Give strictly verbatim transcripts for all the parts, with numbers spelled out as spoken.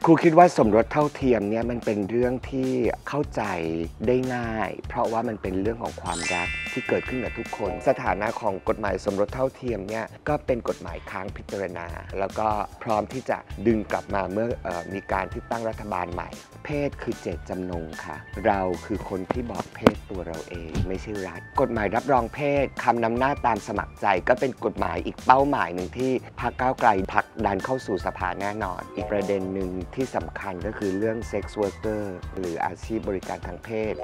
ครูคิดว่าสมรสเท่าเทียมเนี่ยมันเป็นเรื่องที่เข้าใจได้ง่ายเพราะว่ามันเป็นเรื่องของความรักที่เกิดขึ้นกับทุกคนสถานะของกฎหมายสมรสเท่าเทียมเนี่ยก็เป็นกฎหมายค้างพิจารณาแล้วก็พร้อมที่จะดึงกลับมาเมื่อเอ่อมีการที่ตั้งรัฐบาลใหม่เพศคือเจตจำนงค่ะเราคือคนที่บอกเพศตัวเราเองไม่ใช่รัฐกฎหมายรับรองเพศคำนำหน้าตามสมัครใจก็เป็นกฎหมายอีกเป้าหมายหนึ่งที่พรรคก้าวไกลผลักดันเข้าสู่สภาแน่นอนอีกประเด็นหนึ่งที่สำคัญก็คือเรื่อง Sex Worker หรืออาชีพบริการทางเพศ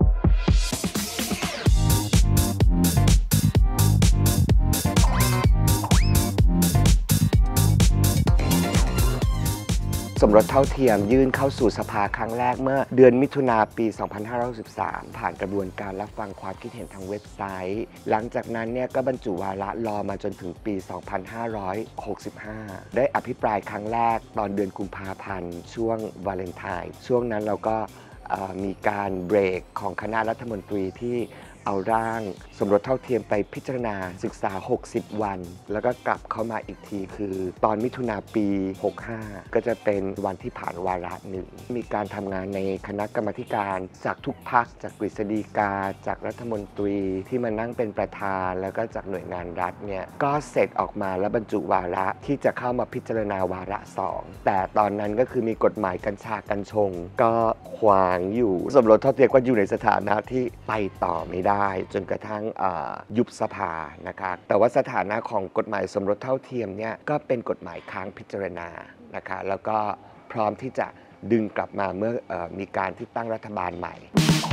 สมรสเท่าเทียมยื่นเข้าสู่สภาครั้งแรกเมื่อเดือนมิถุนาปี สองพันห้าร้อยหกสิบสาม ผ่านกระบวนการรับฟังความคิดเห็นทางเว็บไซต์ หลังจากนั้นเนี่ยก็บรรจุวาระรอมาจนถึงปี สองพันห้าร้อยหกสิบห้า ได้อภิปรายครั้งแรกตอนเดือนกุมภาพันธ์ช่วงวาเลนไทน์ช่วงนั้นเราก็มีการเบรกของคณะรัฐมนตรีที่เอาร่างสมรสเท่าเทียมไปพิจารณาศึกษาหกสิบวันแล้วก็กลับเข้ามาอีกทีคือตอนมิถุนาปีหกสิบห้าก็จะเป็นวันที่ผ่านวาระหนึ่งมีการทำงานในคณะกรรมาการจากทุกพรรคจากกฤษฎีกาจากรัฐมนตรีที่มานั่งเป็นประธานแล้วก็จากหน่วยงานรัฐเนี่ยก็เสร็จออกมาแล้วบรรจุวาระที่จะเข้ามาพิจารณาวาระสองแต่ตอนนั้นก็คือมีกฎหมายกัญชากัญชงก็ขวางอยู่สมรสเท่าเทียมก็อยู่ในสถานะที่ไปต่อไม่ได้จนกระทั่งยุบสภานะคะแต่ว่าสถานะของกฎหมายสมรสเท่าเทียมเนี่ยก็เป็นกฎหมายค้างพิจารณานะคะแล้วก็พร้อมที่จะดึงกลับมาเมื่อมีการที่ตั้งรัฐบาลใหม่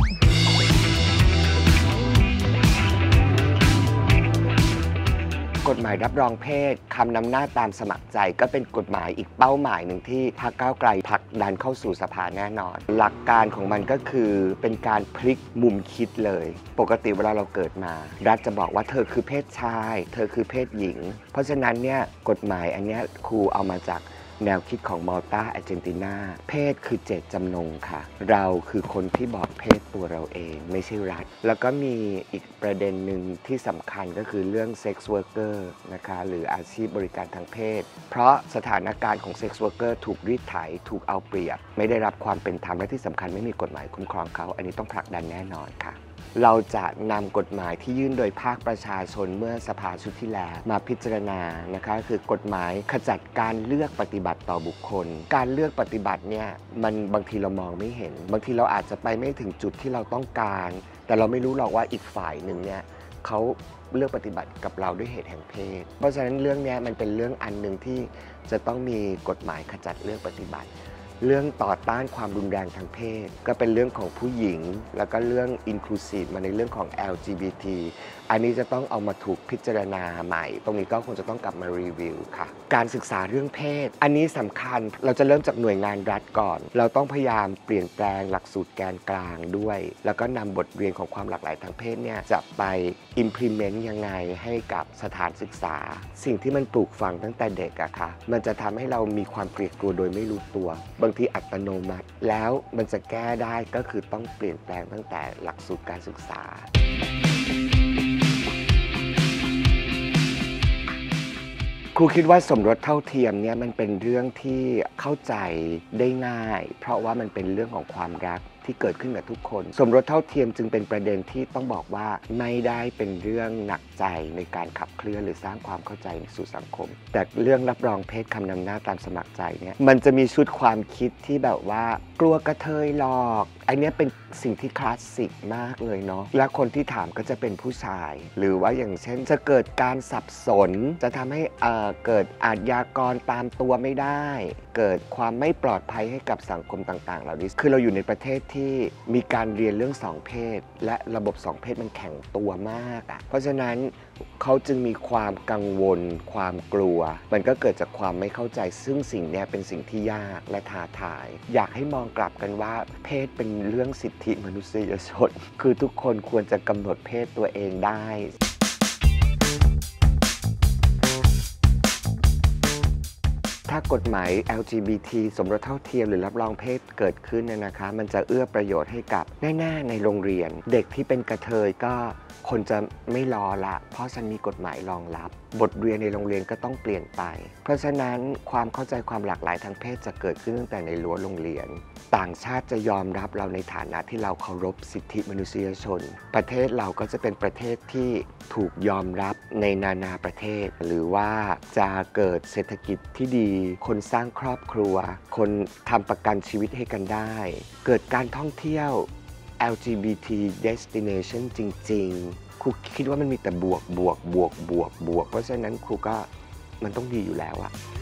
กฎหมายรับรองเพศคำนำหน้าตามสมัครใจก็เป็นกฎหมายอีกเป้าหมายหนึ่งที่พรรคก้าวไกลผลักดันเข้าสู่สภาแน่นอนหลักการของมันก็คือเป็นการพลิกมุมคิดเลยปกติเวลาเราเกิดมารัฐจะบอกว่าเธอคือเพศชายเธอคือเพศหญิงเพราะฉะนั้นเนี่ยกฎหมายอันนี้ครูเอามาจากแนวคิดของมอลตาอาร์เจนตินาเพศคือเจตจำนงค่ะเราคือคนที่บอกเพศตัวเราเองไม่ใช่รัฐแล้วก็มีอีกประเด็นหนึ่งที่สำคัญก็คือเรื่อง Sex Worker นะคะหรืออาชีพบริการทางเพศเพราะสถานการณ์ของ Sex Worker ถูกรีดไถถูกเอาเปรียบไม่ได้รับความเป็นธรรมและที่สำคัญไม่มีกฎหมายคุ้มครองเขาอันนี้ต้องผลักดันแน่นอนค่ะเราจะนำกฎหมายที่ยื่นโดยภาคประชาชนเมื่อสภาชุดที่แล้วมาพิจารณานะคะคือกฎหมายขจัดการเลือกปฏิบัติต่อบุคคลการเลือกปฏิบัติเนี่ยมันบางทีเรามองไม่เห็นบางทีเราอาจจะไปไม่ถึงจุดที่เราต้องการแต่เราไม่รู้หรอกว่าอีกฝ่ายหนึ่งเนี่ยเขาเลือกปฏิบัติกับเราด้วยเหตุแห่งเพศเพราะฉะนั้นเรื่องนี้มันเป็นเรื่องอันหนึ่งที่จะต้องมีกฎหมายขจัดเลือกปฏิบัติเรื่องต่อต้านความรุนแรงทางเพศก็เป็นเรื่องของผู้หญิงแล้วก็เรื่อง inclusive มาในเรื่องของ แอล จี บี ที อันนี้จะต้องเอามาถูกพิจารณาใหม่ตรงนี้ก็คงจะต้องกลับมารีวิวค่ะการศึกษาเรื่องเพศอันนี้สำคัญเราจะเริ่มจากหน่วยงานรัฐก่อนเราต้องพยายามเปลี่ยนแปลงหลักสูตรแกนกลางด้วยแล้วก็นำบทเรียนของความหลากหลายทางเพศเนี่ยจะไป implement ยังไงให้กับสถานศึกษาสิ่งที่มันปลูกฝังตั้งแต่เด็กอะค่ะมันจะทำให้เรามีความเกลียดกลัวโดยไม่รู้ตัวบางทีอัตโนมัติแล้วมันจะแก้ได้ก็คือต้องเปลี่ยนแปลงตั้งแต่หลักสูตรการศึกษาครูคิดว่าสมรสเท่าเทียมเนี่ยมันเป็นเรื่องที่เข้าใจได้ง่ายเพราะว่ามันเป็นเรื่องของความรักที่เกิดขึ้นกับทุกคนสมรสเท่าเทียมจึงเป็นประเด็นที่ต้องบอกว่าไม่ได้เป็นเรื่องหนักใจในการขับเคลื่อนหรือสร้างความเข้าใจสู่สังคมแต่เรื่องรับรองเพศคำนำหน้าตามสมัครใจเนี่ยมันจะมีชุดความคิดที่แบบว่ากลัวกระเทยหลอกอันนี้เป็นสิ่งที่คลาสสิกมากเลยเนาะและคนที่ถามก็จะเป็นผู้ชายหรือว่าอย่างเช่นจะเกิดการสับสนจะทำให้เอ่อเกิดอาชญากรตามตัวไม่ได้เกิดความไม่ปลอดภัยให้กับสังคมต่างๆเหล่านี้คือเราอยู่ในประเทศที่มีการเรียนเรื่องสองเพศและระบบสองเพศมันแข็งตัวมากอ่ะเพราะฉะนั้นเขาจึงมีความกังวลความกลัวมันก็เกิดจากความไม่เข้าใจซึ่งสิ่งนี้เป็นสิ่งที่ยากและท้าทายอยากให้มองกลับกันว่าเพศเป็นเรื่องสิทธิมนุษยชนคือทุกคนควรจะกำหนดเพศตัวเองได้ถ้ากฎหมาย แอล จี บี ที สมรสเท่าเทียมหรือรับรองเพศเกิดขึ้นเนี่ยนะคะมันจะเอื้อประโยชน์ให้กับแน่ๆในโรงเรียนเด็กที่เป็นกระเทยก็คนจะไม่รอละเพราะฉันมีกฎหมายรองรับบทเรียนในโรงเรียนก็ต้องเปลี่ยนไปเพราะฉะนั้นความเข้าใจความหลากหลายทางเพศจะเกิดขึ้นตั้งแต่ในรั้วโรงเรียนต่างชาติจะยอมรับเราในฐานะที่เราเคารพสิทธิมนุษยชนประเทศเราก็จะเป็นประเทศที่ถูกยอมรับในนานาประเทศหรือว่าจะเกิดเศรษฐกิจที่ดีคนสร้างครอบครัวคนทำประกันชีวิตให้กันได้เกิดการท่องเที่ยว แอล จี บี ที destination จริงๆครูคิดว่ามันมีแต่บวกบวกบวกบวกบวกเพราะฉะนั้นครูก็มันต้องดีอยู่แล้วอะ